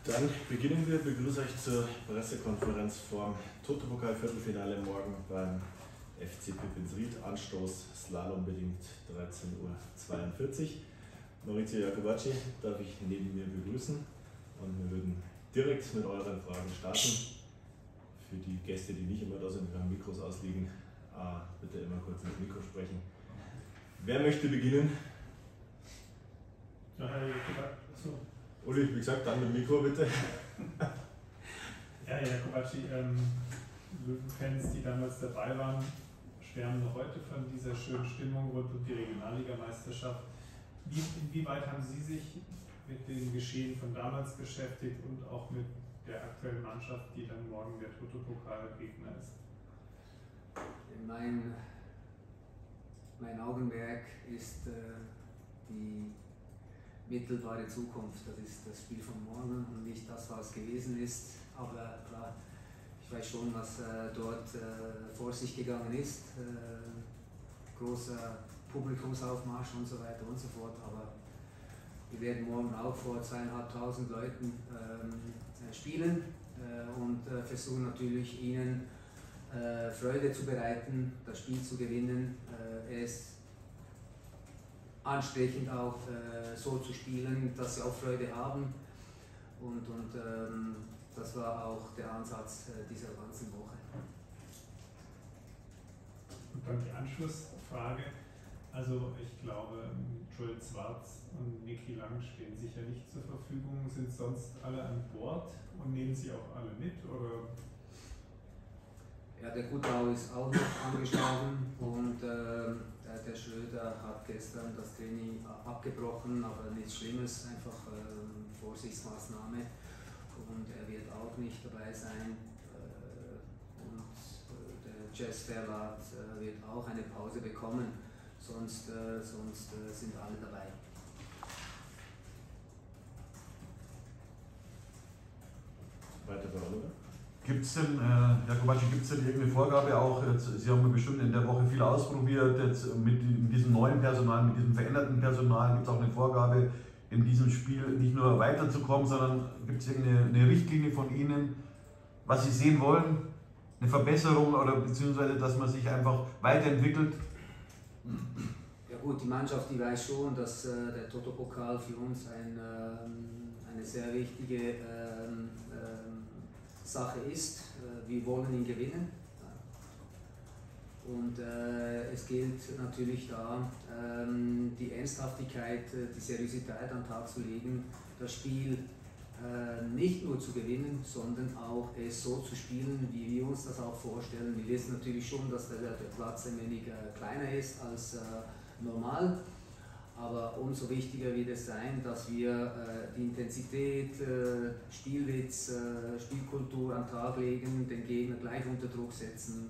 Dann beginnen wir. Begrüße euch zur Pressekonferenz vorm Toto-Pokal-Viertelfinale morgen beim FC Pippins-Ried. Anstoß slalombedingt 13:42 Uhr. Maurizio Iacobacci darf ich neben mir begrüßen und wir würden direkt mit euren Fragen starten. Für die Gäste, die nicht immer da sind, wir haben Mikros ausliegen, bitte immer kurz ins Mikro sprechen. Wer möchte beginnen? Ja, Herr Iacobacci. Uli, wie gesagt, dann mit Mikro bitte. Ja, Iacobacci, Löwenfans, die damals dabei waren, schwärmen noch heute von dieser schönen Stimmung rund um die Regionalligameisterschaft. Inwieweit haben Sie sich mit dem Geschehen von damals beschäftigt und auch mit der aktuellen Mannschaft, die dann morgen der Toto-Pokal-Gegner ist? Mein Augenmerk ist die mittelbare Zukunft. Das ist das Spiel von morgen und nicht das, was gewesen ist. Aber klar, ich weiß schon, was dort vor sich gegangen ist. Großer Publikumsaufmarsch und so weiter und so fort. Aber wir werden morgen auch vor 2.500 Leuten spielen und versuchen natürlich ihnen Freude zu bereiten, das Spiel zu gewinnen. Es ansprechend auch so zu spielen, dass sie auch Freude haben. Und das war auch der Ansatz dieser ganzen Woche. Und dann die Anschlussfrage. Also ich glaube, Joel Zwarz und Niki Lang stehen sicher nicht zur Verfügung. Sind sonst alle an Bord und nehmen sie auch alle mit? Oder? Ja, der Gutau ist auch noch angeschlagen und der Schröder hat gestern das Training abgebrochen, aber nichts Schlimmes, einfach Vorsichtsmaßnahme und er wird auch nicht dabei sein und der Jess Verlat wird auch eine Pause bekommen, sonst sind alle dabei. Weiter für Oliver. Gibt es denn, Iacobacci, gibt es denn irgendeine Vorgabe auch, Sie haben bestimmt in der Woche viel ausprobiert, jetzt mit diesem neuen Personal, mit diesem veränderten Personal, gibt es auch eine Vorgabe, in diesem Spiel nicht nur weiterzukommen, sondern gibt es irgendeine Richtlinie von Ihnen, was Sie sehen wollen, eine Verbesserung oder beziehungsweise, dass man sich einfach weiterentwickelt? Ja gut, die Mannschaft, die weiß schon, dass der Toto-Pokal für uns eine sehr wichtige Sache ist. Wir wollen ihn gewinnen und es gilt natürlich da, die Ernsthaftigkeit, die Seriosität an den Tag zu legen, das Spiel nicht nur zu gewinnen, sondern auch es so zu spielen, wie wir uns das auch vorstellen. Wir wissen natürlich schon, dass der Platz ein wenig kleiner ist als normal. Aber umso wichtiger wird es sein, dass wir die Intensität, Spielwitz, Spielkultur an den Tag legen, den Gegner gleich unter Druck setzen,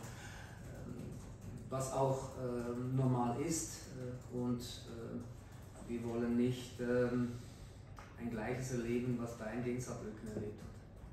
was auch normal ist. Und wir wollen nicht ein Gleiches erleben, was Bayern gegen Saarbrücken erlebt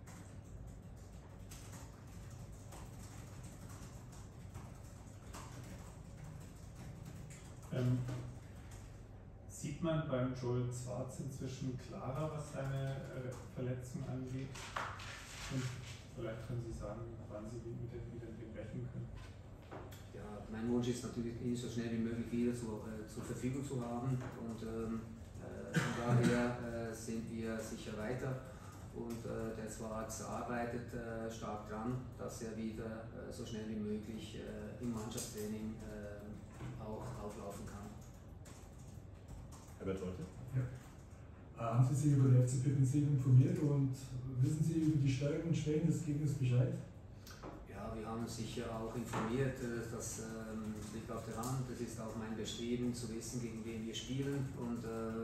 hat. Sieht man beim Joel Zwarz inzwischen klarer, was seine Verletzung angeht? Und vielleicht können Sie sagen, wann Sie mit dem rechnen können? Ja, mein Wunsch ist natürlich, ihn so schnell wie möglich wieder zur Verfügung zu haben. Und von daher sind wir sicher weiter. Und der Zwarz arbeitet stark dran, dass er wieder so schnell wie möglich im Mannschaftstraining auch auflaufen kann. Herbert Leute. Ja. Haben Sie sich über den FC Pippins-Ried informiert und wissen Sie über die Stärken und Schwächen des Gegners Bescheid? Ja, wir haben uns sicher auch informiert, das liegt auf der Hand, das ist auch mein Bestreben, zu wissen, gegen wen wir spielen und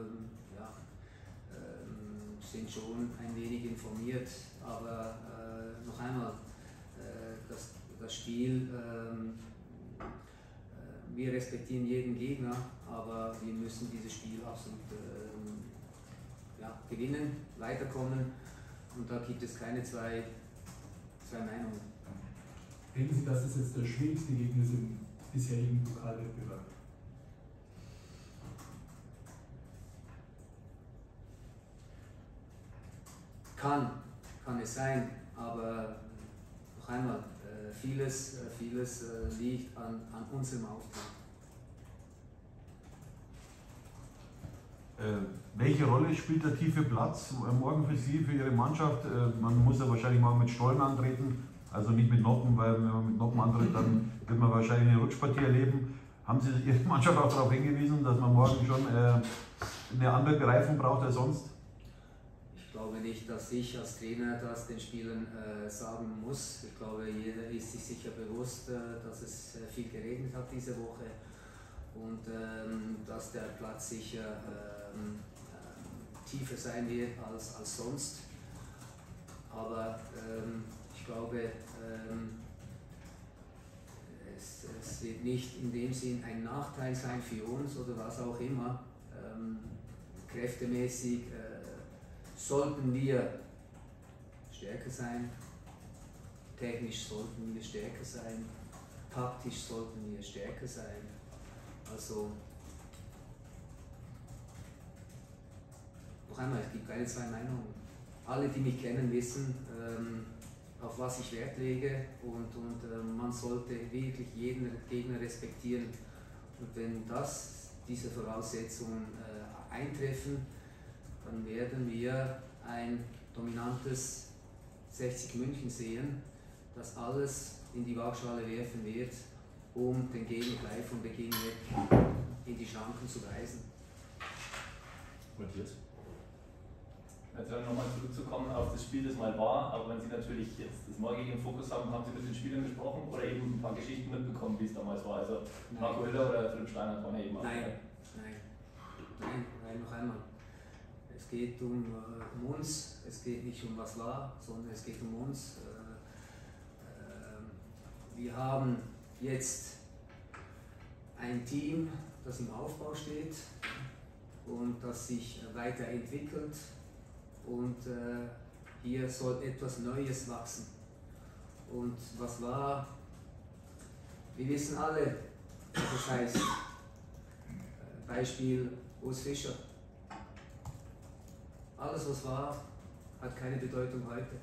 sind schon ein wenig informiert, aber noch einmal, das Spiel, wir respektieren jeden Gegner, aber wir müssen dieses Spiel absolut gewinnen, weiterkommen und da gibt es keine zwei Meinungen. Denken Sie, dass es jetzt der schwierigste Gegner ist im bisherigen Pokalwettbewerb? kann es sein, aber noch einmal, vieles liegt an unserem Auftrag. Welche Rolle spielt der tiefe Platz morgen für Sie, für Ihre Mannschaft? Man muss ja wahrscheinlich mal mit Stollen antreten, also nicht mit Noppen, weil wenn man mit Noppen antritt, dann wird man wahrscheinlich eine Rutschpartie erleben. Haben Sie Ihre Mannschaft auch darauf hingewiesen, dass man morgen schon eine andere Bereifung braucht als sonst? Ich glaube nicht, dass ich als Trainer das den Spielern sagen muss. Ich glaube, jeder ist sich sicher bewusst, dass es viel geregnet hat diese Woche und dass der Platz sicher tiefer sein wird als sonst. Aber ich glaube, es wird nicht in dem Sinn ein Nachteil sein für uns oder was auch immer. Kräftemäßig sollten wir stärker sein, technisch sollten wir stärker sein, taktisch sollten wir stärker sein. Also noch einmal, es gibt keine zwei Meinungen. Alle, die mich kennen, wissen, auf was ich Wert lege und man sollte wirklich jeden Gegner respektieren. Und wenn diese Voraussetzungen eintreffen, dann werden wir ein dominantes 60 München sehen, das alles in die Waagschale werfen wird, um den Gegner gleich von Beginn weg in die Schranken zu weisen. Matthias? Jetzt nochmal zurückzukommen auf das Spiel, das mal war, aber wenn Sie natürlich jetzt das morgige im Fokus haben, haben Sie mit den Spielern gesprochen oder eben ein paar Geschichten mitbekommen, wie es damals war? Also Marco Hiller oder Philipp Steiner waren ja eben auch. Nein, noch einmal. Es geht um uns, es geht nicht um was war, sondern es geht um uns. Wir haben jetzt ein Team, das im Aufbau steht und das sich weiterentwickelt und hier soll etwas Neues wachsen. Und was war, wir wissen alle, was das heißt. Beispiel Urs Fischer. Alles, was war, hat keine Bedeutung heute.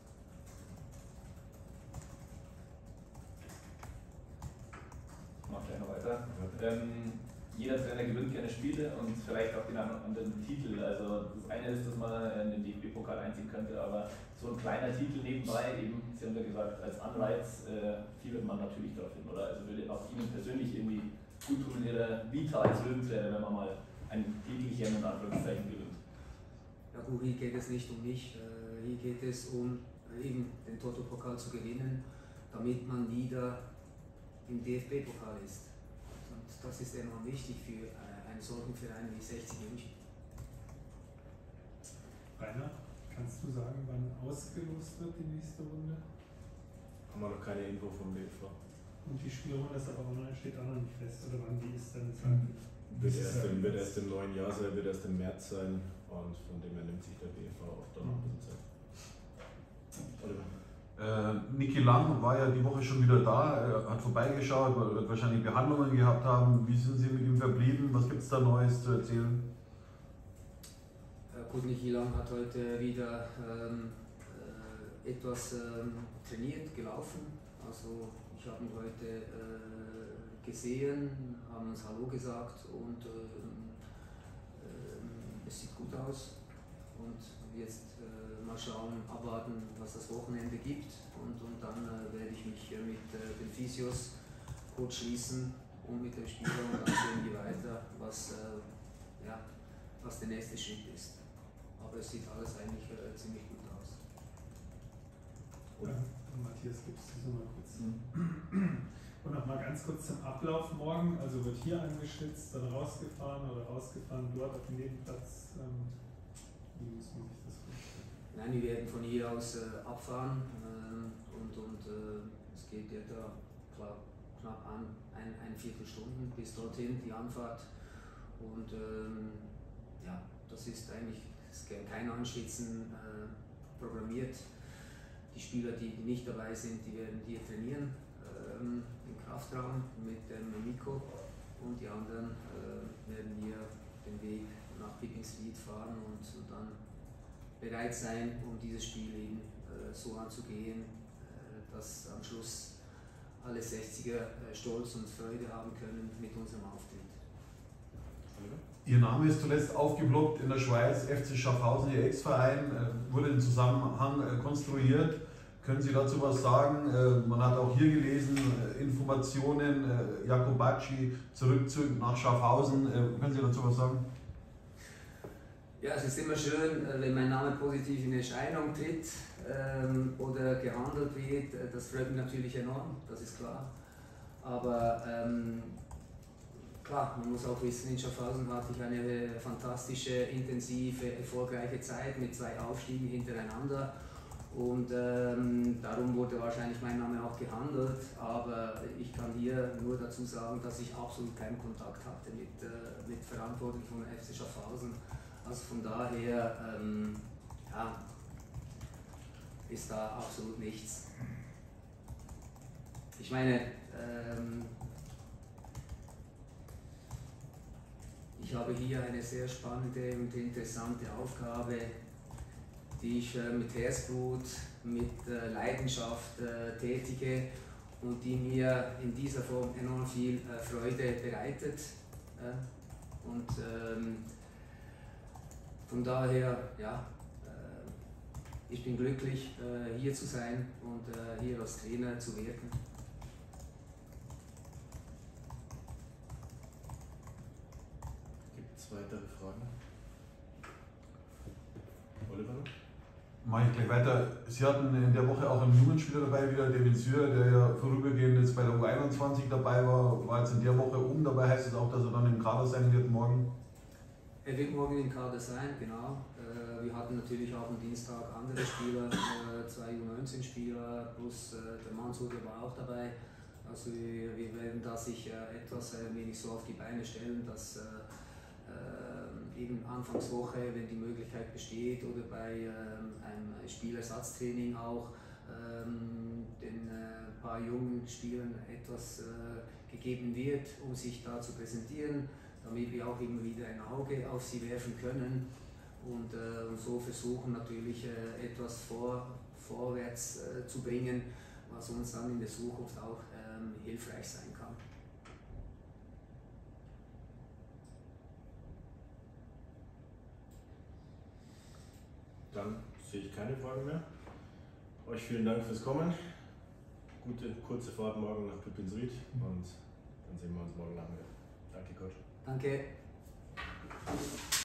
Ich mache gleich noch weiter. Jeder Trainer gewinnt gerne Spiele und vielleicht auch den anderen Titel. Also das eine ist, dass man in den DFB-Pokal einziehen könnte, aber so ein kleiner Titel nebenbei, eben, Sie haben ja gesagt, als Anreiz fiebert man natürlich darauf hin, oder? Also würde auch Ihnen persönlich irgendwie gut tun in Ihrer Vita als Löwentrainer, wenn man mal ein Titelchen in Anführungszeichen gewinnt. Ja gut, hier geht es nicht um mich, hier geht es um eben den Toto-Pokal zu gewinnen, damit man wieder im DFB-Pokal ist. Und das ist enorm wichtig für einen solchen Verein wie 60 München. Rainer, kannst du sagen, wann ausgelost wird die nächste Runde? Haben wir noch keine Info vom BFV. Und die Spielrunde ist aber steht auch noch nicht fest, oder wann die ist dann? Wird erst im neuen Jahr sein, wird erst im März sein und von dem her nimmt sich der BFV auch dann noch ein bisschen Zeit. Oliver? Niki Lang war ja die Woche schon wieder da, er hat vorbeigeschaut, wird wahrscheinlich Behandlungen gehabt haben. Wie sind Sie mit ihm verblieben? Was gibt es da Neues zu erzählen? Gut, Niki Lang hat heute wieder etwas trainiert, gelaufen. Also ich habe ihn heute gesehen, haben uns Hallo gesagt und es sieht gut aus. Und jetzt mal schauen, abwarten, was das Wochenende gibt und dann werde ich mich mit den Physios kurz schließen und mit dem Spieler und dann sehen wir weiter, was der nächste Schritt ist. Aber es sieht alles eigentlich ziemlich gut aus. Ja, Matthias, gibst du es nochmal kurz? Und nochmal ganz kurz zum Ablauf morgen. Also wird hier angeschwitzt, dann rausgefahren oder rausgefahren dort auf dem Nebenplatz. Wie muss man sich das vorstellen? Nein, wir werden von hier aus abfahren und es geht ja da knapp eine Viertelstunde bis dorthin, die Anfahrt. Und das ist eigentlich kein Anschwitzen programmiert. Die Spieler, die nicht dabei sind, die werden hier trainieren im Kraftraum mit dem Mikro und die anderen werden hier den Weg nach Pippingsried fahren und dann bereit sein, um dieses Spiel eben so anzugehen, dass am Schluss alle 60er Stolz und Freude haben können mit unserem Auftritt. Ihr Name ist zuletzt aufgeploppt in der Schweiz, FC Schaffhausen, Ihr Ex-Verein, wurde im Zusammenhang konstruiert. Können Sie dazu was sagen? Man hat auch hier gelesen, Informationen, Jacobacci, Zurückzug nach Schaffhausen. Können Sie dazu was sagen? Ja, es ist immer schön, wenn mein Name positiv in Erscheinung tritt oder gehandelt wird. Das freut mich natürlich enorm, das ist klar. Aber klar, man muss auch wissen, in Schaffhausen hatte ich eine fantastische, intensive, erfolgreiche Zeit mit 2 Aufstiegen hintereinander. Und darum wurde wahrscheinlich mein Name auch gehandelt, aber ich kann hier nur dazu sagen, dass ich absolut keinen Kontakt hatte mit Verantwortlichen von FC Schaffhausen. Also von daher ja, ist da absolut nichts. Ich meine, ich habe hier eine sehr spannende und interessante Aufgabe, die ich mit Herzblut, mit Leidenschaft tätige und die mir in dieser Form enorm viel Freude bereitet. Und von daher, ja, ich bin glücklich, hier zu sein und hier als Trainer zu wirken. Gibt es weitere Fragen? Oliver noch? Mache ich gleich weiter. Sie hatten in der Woche auch einen jungen Spieler dabei, wieder Devin Syr, der ja vorübergehend jetzt bei der U21 dabei war jetzt in der Woche oben dabei. Heißt es auch, dass er dann im Kader sein wird morgen? Er wird morgen im Kader sein, genau. Wir hatten natürlich auch am Dienstag andere Spieler, 2 U19-Spieler plus der Mansude war auch dabei. Also wir werden da sich etwas wenig so auf die Beine stellen, dass eben Anfangswoche, wenn die Möglichkeit besteht, oder bei einem Spielersatztraining auch den paar jungen Spielern etwas gegeben wird, um sich da zu präsentieren, damit wir auch immer wieder ein Auge auf sie werfen können und so versuchen natürlich etwas vorwärts zu bringen, was uns dann in der Zukunft auch hilfreich sein kann. Dann sehe ich keine Fragen mehr. Euch vielen Dank fürs Kommen. Gute, kurze Fahrt morgen nach Pipinsried und dann sehen wir uns morgen Nachmittag. Danke, Coach. Danke.